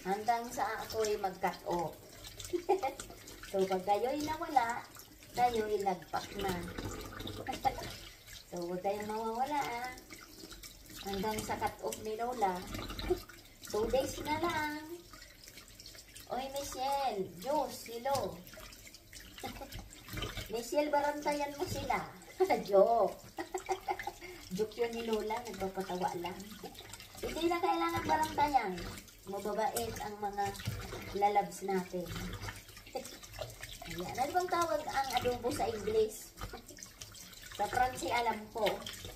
hanggang sa ako'y mag-cut off. So, pag kayo'y nawala, kayo'y nagpak na. So, huwag kayong mawawala hanggang sa cut off ni Lola. 2 days na lang. Oy, Michelle, Diyos, silo. Michelle, barantayan mo sila. Joke. Joke yun ni Lola, nagpapatawa lang. Hindi na kailangan barantayan. Mababait ang mga lalabs natin. Ayan. Ano bang tawag ang adobo sa English? Sa Fransi alam ko.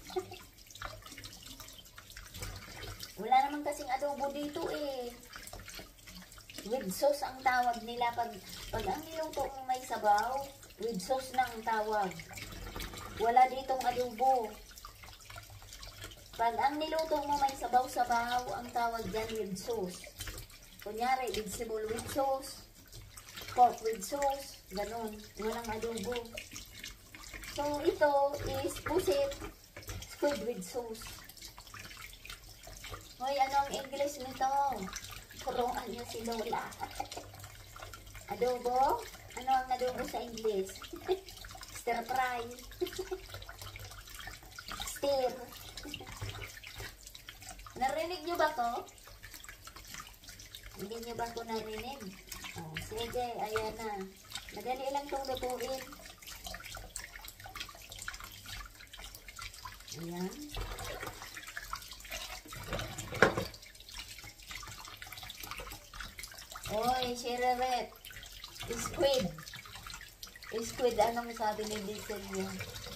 Wala naman kasing adobo dito eh. With sauce ang tawag nila. Pag ang niluto mo may sabaw, with sauce na ang tawag. Wala ditong adobo. Pag ang niluto mo may sabaw-sabaw, ang tawag dyan with sauce. Kunyari, vegetable with sauce, pork with sauce, ganun. Walang adobo. So, ito is pusit, squid with sauce. Hoy, ano ang English nito? Turuan niyo si Lola. Adobo? Ano ang adobo sa English? Stir fry. Stir. Narinig niyo ba ko? Hindi niyo ba ko narinig? Oh, sige, ayan na. Madali lang itong lutuin. Ayan. Oy, Shireret. Squid. Squid, anong sabi ni Diesel niya?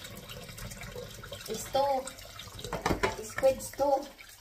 Stew. Squid stew.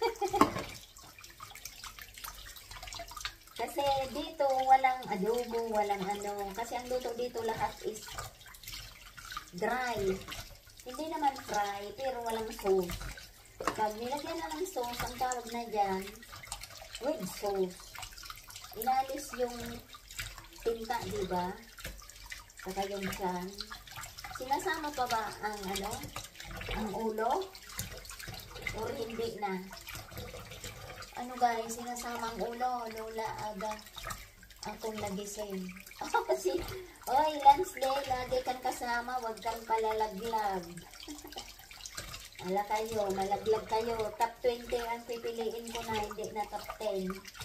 Kasi dito walang adobo, walang ano. Kasi ang luto dito lahat is dry. Hindi naman fry, pero walang sauce. Pag nilagyan na ng sauce, ang tawag na dyan, with sauce. Inalis yung tinta, diba? Saka yung tiyan. Sinasama pa ba ang ano? Ang ulo? O hindi na? Ano guys, sinasama ang ulo. Lola, aga akong nagising. Kasi, oy, Lansley, lagi kang kasama, wag kang palalaglag. Ala kayo, malaglag kayo. Top 20 ang pipiliin ko na, hindi na top 10.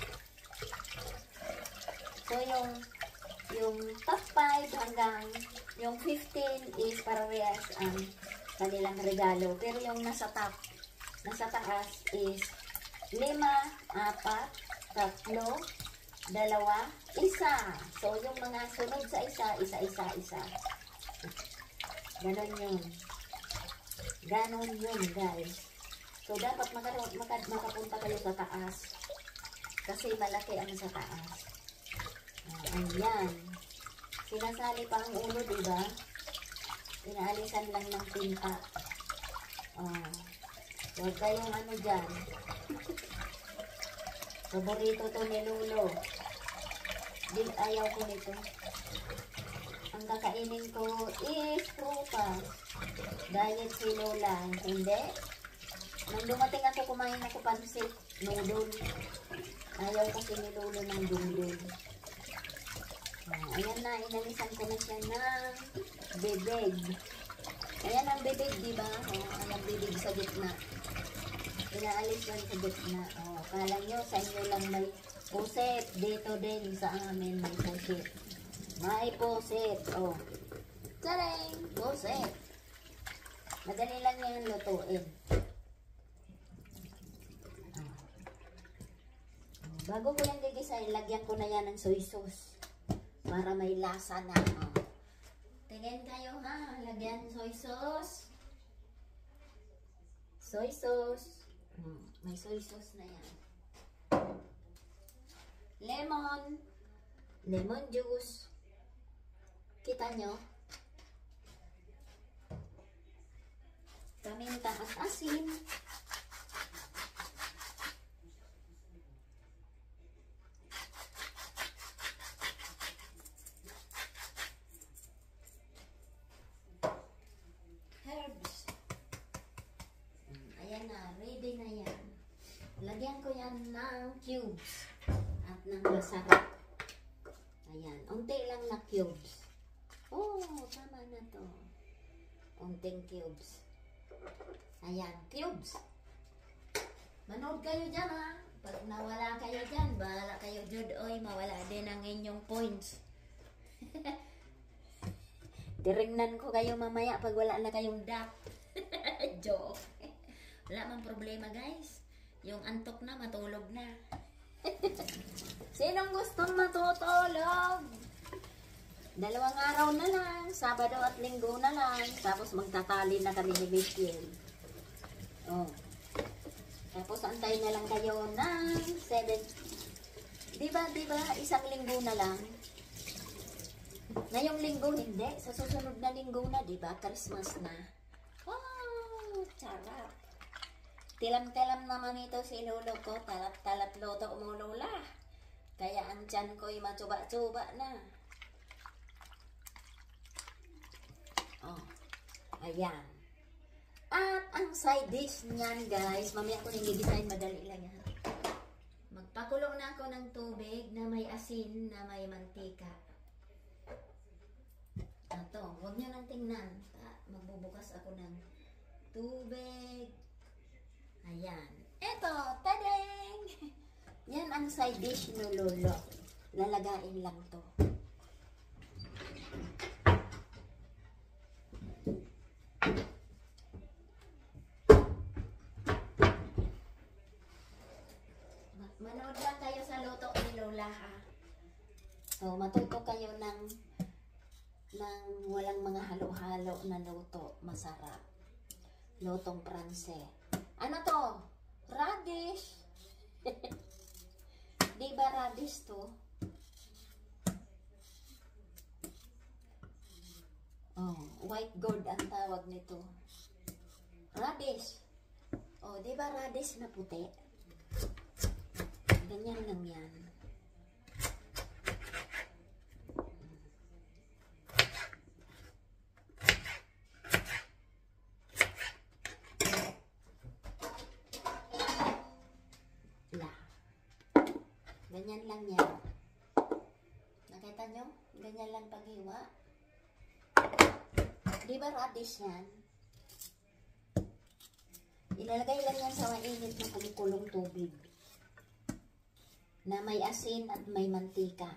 So, yung top 5 hanggang yung 15 is parehas ang kanilang regalo. Pero yung nasa taas is 5, 4, 3, 2, 1. So, yung mga sunod sa isa. Ganon yun. Ganon yun, guys. So, dapat makapunta kayo sa taas. Kasi malaki ang sa taas. Ayan. Sinasali pa ang ulo, diba? Inaalisan lang ng tinta. Huwag kayong ano dyan. Paborito to ni Lolo. Ayaw ko nito. Ang kakainin ko is prutas. Diet si Lola. Hindi. Nang dumating ako, kumain ako pansit. Noodle. Ayaw kasi ni Lolo ng dungdung. Ayan na, inalisan ko na siya ng bibig. Ayan ang bibig, diba? Ayan bibig sa gitna. Inaalis yan sa gitna. Kala nyo, sa inyo lang may puset. Dito din sa amin may puset. May puset. Tsaring! Puset. Madali lang yan lutuin. Bago ko yan gigisahin, lagyan ko na yan ng soy sauce. Para may lasa na. Tingin kayo ha. Lagyan soy sauce. Soy sauce. May soy sauce na yan. Lemon. Lemon juice. Kita nyo? Paminta at asin. Ayan na, ready na yan. Lagyan ko yan ng cubes at ng masarap. Ayan, unti lang na cubes. Oh, tama na to. Unting cubes. Ayan, cubes. Manood kayo dyan ha. Pag nawala kayo dyan, bahala kayo Jud. Oy, mawala din ang inyong points. Tiringnan ko kayo mamaya pag wala na kayong dap. Joke. Wala mang problema guys. Yung antok na, matulog na. Sinong gustong matutulog? 2 araw na lang, Sabado at Linggo na lang. Tapos magtatali na kami ni Michelle. Oh. Tapos antay na lang kayo ng 7. Diba, isang linggo na lang. Ngayong linggo hindi. Sa susunod na linggo na, diba? Christmas na. Wow, sarap. Tilam-tilam naman ito si lolo ko. Talap-talap loto mo lola. Kaya ang tiyan ko'y matsuba-tsuba na. Oh, ayan. At ang side dish niyan guys, mamaya ko nang i-design, madali lang yan. Magpakulo na ako ng tubig na may asin, na may mantika. Ito, huwag nyo nang tingnan. Magbubukas ako ng tubig. Ayan. Eto, tadeng! Yan ang side dish no lolo. Lalagain lang to. Manood lang kayo sa luto ni Lola ha. So, matuto kayo ng walang mga halo-halo na luto. Masarap. Lutong Pranse. Ano to? Radish. Diba radish to? Oh, white gourd ang tawag nito. Radish. Oh, diba radish na puti? Ganyan lang yan. Ganyan lang yan. Nakita nyo? Ganyan lang paghiwa. Di ba radish yan? Ilalagay lang yan sa mainit na kumukulong tubig na may asin at may mantika.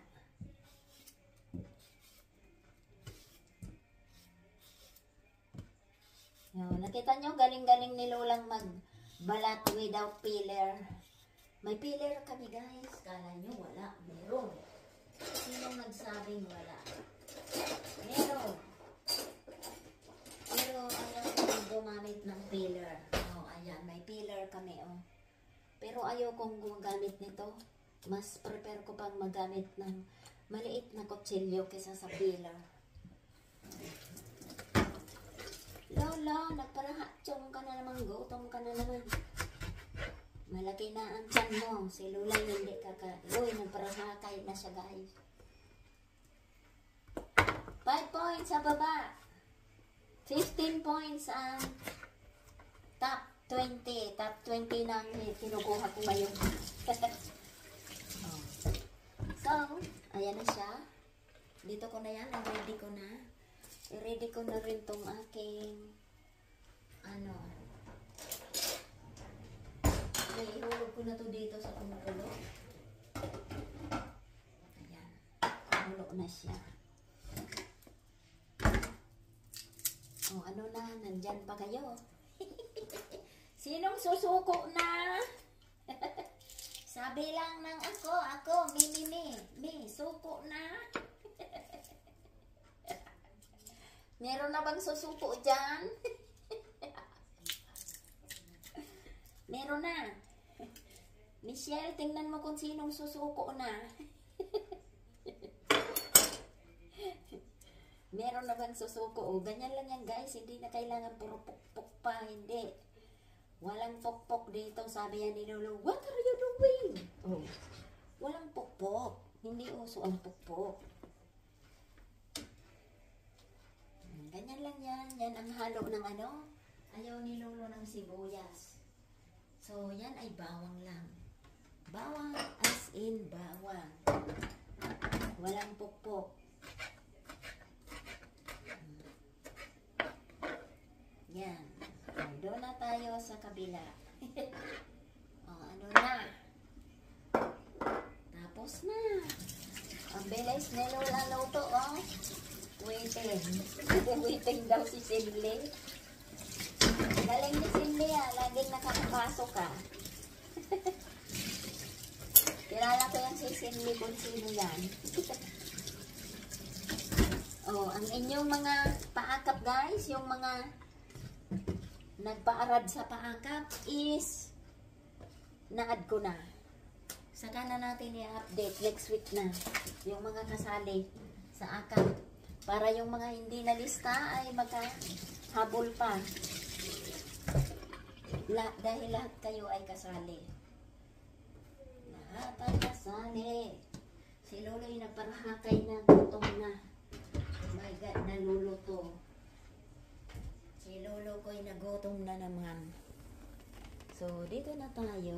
Yun, nakita nyo? Galing-galing ni Lolang magbalat without peeler. May peeler kami guys. Kala nyo wala. Meron. Sinong nagsabing wala? Meron. Pero ayaw kong gumamit ng peeler. Oh, ayan. May peeler kami. Oh. Pero ayaw kong gumagamit nito. Mas prepare ko pang magamit ng maliit na kutsilyo kaysa sa peeler. Lola, nagparahatsong ka na naman. Gutom ka na naman. Malaki na ang tiyan mo. Si Lola hindi Uy, nagparahakay na siya guys. 5 points sa baba. 15 points ang top 20. Top 20 nang kinukuha ko ngayon. So, ayan na siya. Dito ko na yan. Ready ko na. I-ready ko na rin tong aking ihulog ko na to dito sa kumukulo. Ayan. Hulog na siya. O, ano na? Nandyan pa kayo. Sinong susuko na? Sabi lang ng ako, mi, suko na. Meron na bang susuko dyan? Meron na. Michelle, tingnan mo kung sinong susuko na. Meron na bang susuko? O, ganyan lang yan guys. Hindi na kailangan puro pukpok pa. Hindi. Walang pukpok dito. Sabi yan ni Lolo, what are you doing? Oh, walang pukpok. Hindi uso ang pukpok. Ganyan lang yan. Yan ang halo ng Ayaw ni Lolo ng sibuyas. So, yan ay bawang lang. Bawang as in bawang. Walang pukpok. Yan. Doon na tayo sa kabila. Ano na? Tapos na. Ang bilis na Lola luto, Waiting. Waiting daw si Cindy. Galing ni Cindy, laging nakakapasok, Kilala ko yan si Cindy kung sino yan. Ang inyong mga paakap, guys, yung mga nagpaarad sa paakap is na-add ko na. Saka na natin i-update next week na yung mga kasali sa akap. Para yung mga hindi na lista ay magkahabol pa. Dahil lahat kayo ay kasali. Lahat ay kasali. Si Lolo'y nagparahakay na, gutom na. Oh my God, naluluto. Si Lolo ko'y nagutom na naman. So, dito na tayo.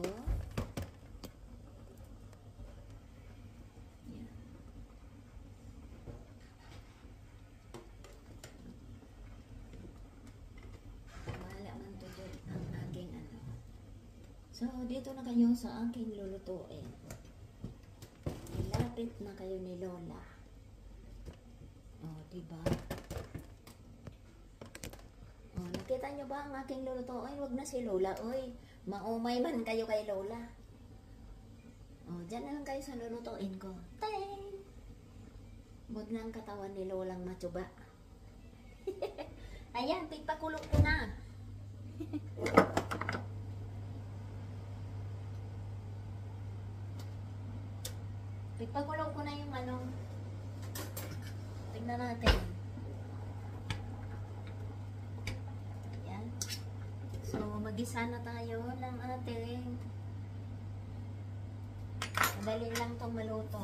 Yan. Wala man tutod ang aking So, dito na kayo sa aking lulutuin. Ilapit na kayo ni Lola. Diba? Nakita nyo ba ang aking lulutuin? Wag na si Lola. Oy, maumay man kayo kay Lola. Dyan na lang kayo sa lulutuin ko. Teng! Wag na ang katawan ni Lolang matsuba. Ayan, pigpakulong ko na. Pigpakulong ko na yung tingnan natin. Ayan. So, mag-isa na tayo ng ating madali lang itong maluto.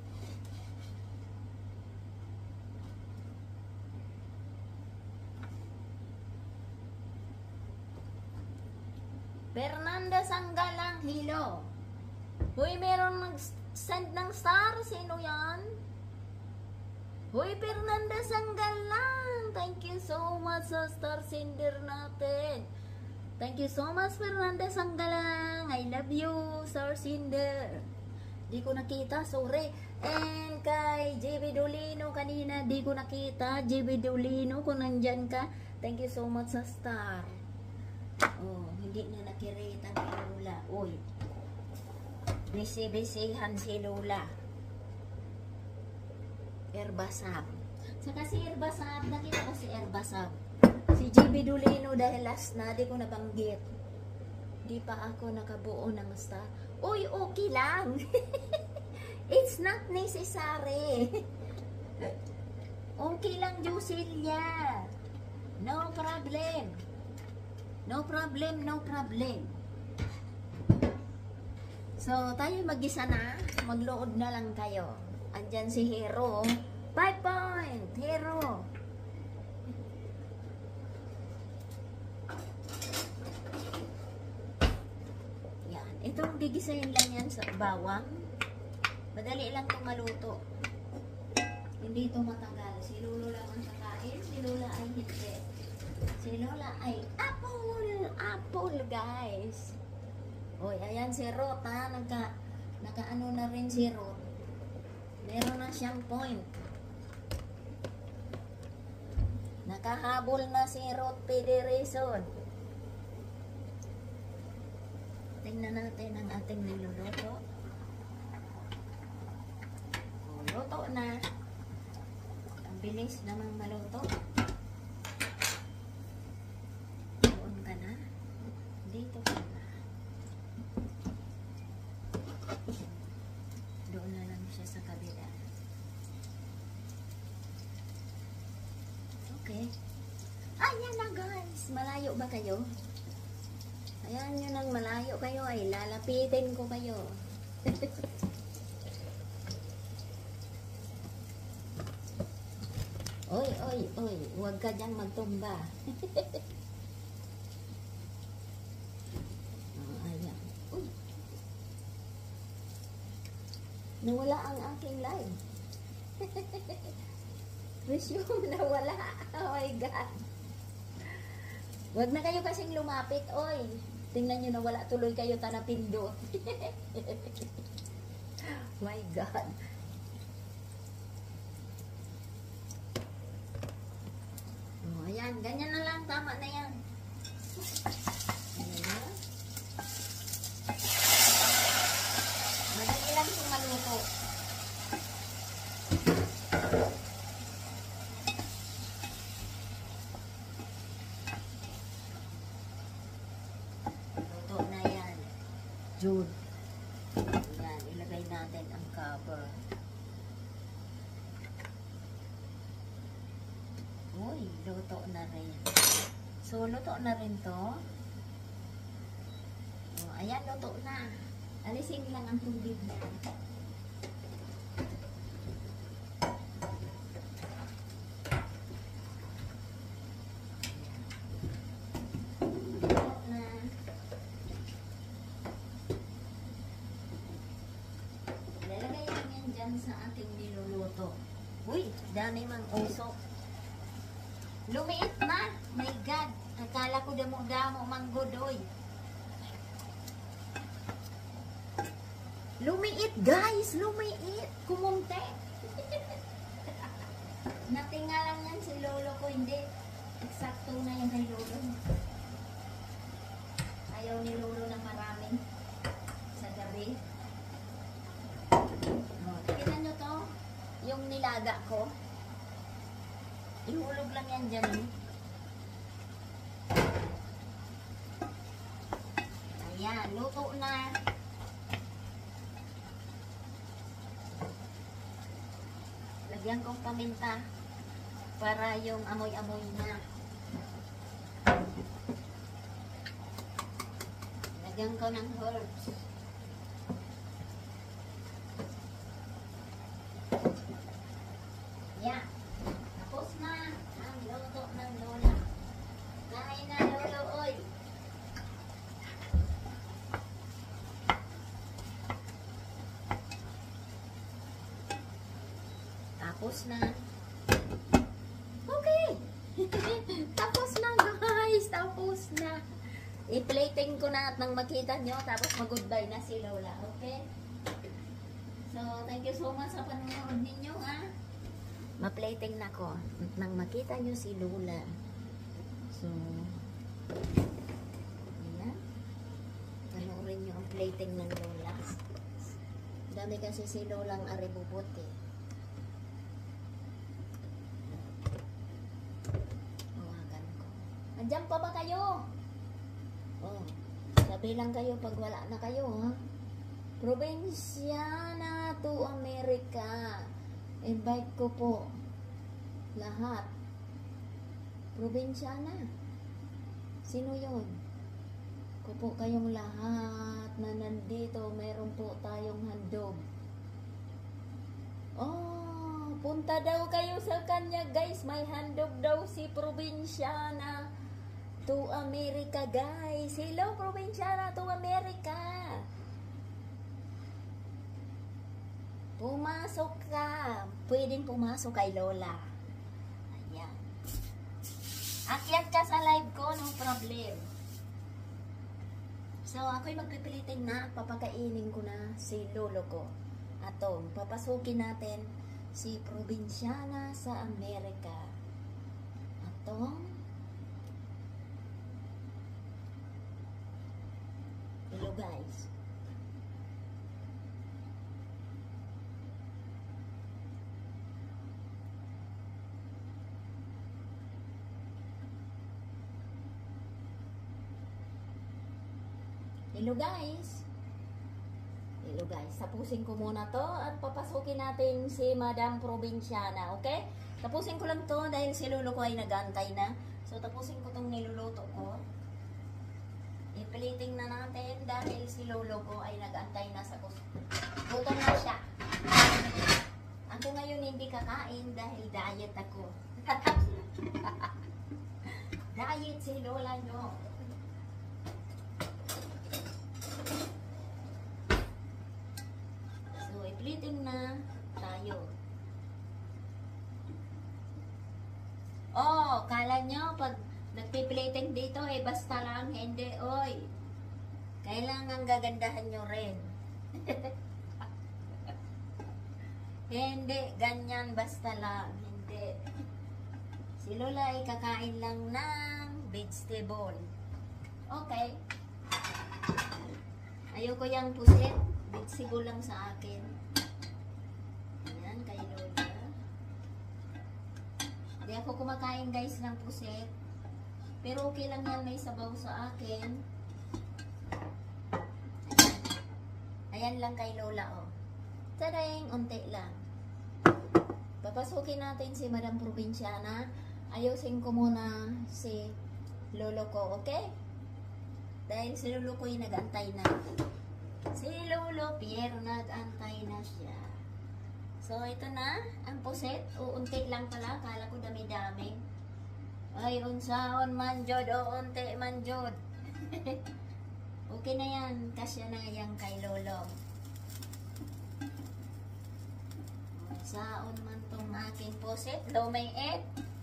Fernanda Sanggalang, hello. Uy, meron nag-send ng star. Sino yan? Uy, Fernanda Sanggalang. Thank you so much sa star sender natin. Thank you so much, Fernanda Sanggalang. I love you, star sender. Di ko nakita, sorry. And kay JB Dolino kanina, di ko nakita. JB Dolino, kung nandyan ka, thank you so much sa star. Hindi na nakirita ni Lola. Uy, busy-busyhan si Lola. Erbasab. Saka si Erbasab, nakita ko si Erbasab. Si JB Dolino dahil last na, di ko nabanggit. Di pa ako nakabuo ng star. Uy, okay lang. It's not necessary. Okay lang, Jusilia. No problem. No problem, no problem. So, tayo mag-isa na. Maglood na lang kayo. Andyan si Hero. 5 point, Hero. Yan. Itong gigisayin lang yan sa bawang. Madali lang itong maluto. Hindi ito matagal. Si Lolo lang ang kakain. Si Lola ay hindi. Si Lola ay apple, guys. Oy, ayan si Rot, naka-ano na rin si Rot. Meron na siyang point. Nakahabol na si Rot Pederison. Tingnan natin ang ating niluluto. Luto na. Ang bilis namang maluto. Doon ka na. Dito ka na. Doon na lang siya sa kabila. Okay. Ayan na, guys. Malayo ba kayo? Ayan nyo nang malayo kayo ay lalapitin ko kayo. Oy, huwag ka dyan magtumba. Ayan. Uy. Nawala ang aking live. Resume, nawala. Oh my God. Wag na kayo kasing lumapit, oy. Tingnan nyo, nawala tuloy kayo tanapindot. My God. Oh, ayan, ganyan na lang. Tama na yan. Ayan na. Madali lang itong maluto. Luto na yan. June. Ayan, ilagay natin ang cover. Uy, luto na rin. So, luto na rin to. Oh, ayan, luto na. Alisin lang ang tubig na. Luto na. Lalagay lang yan dyan sa ating niluluto. Uy, dami mang usok. Lumiit na. My God. Akala ko damo-damo manggodoy. Lumiit, guys. Lumiit. Kumunti. Natinga lang yan si lolo ko. Hindi. Eksakto na yan kay lolo. Ayaw ni lolo ng maraming sa gabi. Kita nyo to? Yung nilaga ko. Ihulog lang yan dyan. Ayan, luto na. Lagyan kong paminta para yung amoy-amoy na. Lagyan ko ng herbs. Yan. Tapos na ang luto ng lola. Kain na, lolo, oy. Tapos na. Okay. Tapos na, guys. Tapos na. I-plating ko na at nang makita nyo. Tapos mag-goodbye na si Lola. Okay? So, thank you so much sa panonood ninyo, ha. Ma-plating na ko. Nang makita nyo si Lola. So, ayan. Panoorin nyo ang plating ng Lola. Dami kasi si Lolang aribubot, eh. Andiyan pa ba kayo? Oh, sabi lang kayo pag wala na kayo, ha? Provinciana to America. Invite ko po lahat. Provinciana. Sino yun? Ko po kayong lahat na nandito. Meron po tayong handog. Oh, punta daw kayo sa kanya, guys. May handog daw si Provinciana to America, guys. Hello, Provinciana to America. Pumasok ka. Pwedeng pumasok kay Lola. Ayan. Akyat ka sa live ko, no problem. So, ako'y magpipilitin na. Papakainin ko na si lolo ko. Ato, papasukin natin si Provinciana sa Amerika. Ato. Hello, guys. Hello, guys. Hello, guys. Tapusin ko muna to at papasukin natin si Madam Provinciana, okay? Tapusin ko lang to dahil si lolo ko ay nag-aantay na. So, tapusin ko tong niluluto ko. I-plating na natin dahil si lolo ko ay nag-antay na sa gutom na siya. Ako ngayon hindi kakain dahil diet ako. Diet si lola nyo. So, i-plating muna tayo. Oh, kala nyo pag nagpiplating dito eh basta lang, hindi, oy. Kailangan gagandahan nyo rin. Hindi, ganyan basta lang, hindi. Si Lola ay kakain lang ng vegetable. Okay. Ayoko yung pusit, vegetable lang sa akin. Ayan, kay Lola. Hindi ako kumakain guys ng pusit. Pero okay lang yan, may sabaw sa akin. Ayan lang kay Lola, oh. Tadeng, unti lang. Papasukin natin si Madam Provinciana. Ayusin ko muna si Lolo ko, okay? Dahil si Lolo ko yung nag-antay na. Si Lolo Pierre nag-antay na siya. So, ito na, ang puset. Unti lang pala. Kala ko dami-dami. Ay, unsaon man jod o unti man jod. Okay na yan. Kasya na yan kay Lolo. Unsaon man tong aking puset. Lumay et.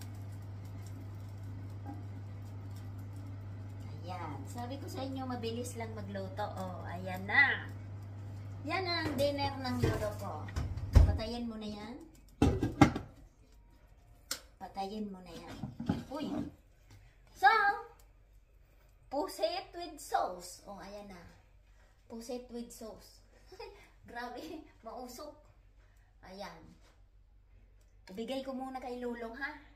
Ayan. Sabi ko sa inyo, mabilis lang magluto. Oh, ayan na. Yan ang dinner ng lolo ko. Patayin mo na yan. Patayin mo na yan. Uy! So, pusit with sauce. Oh, ayan na. Pusit with sauce. Grabe, mausok. Ayan. Ibigay ko muna kay Lolo, ha?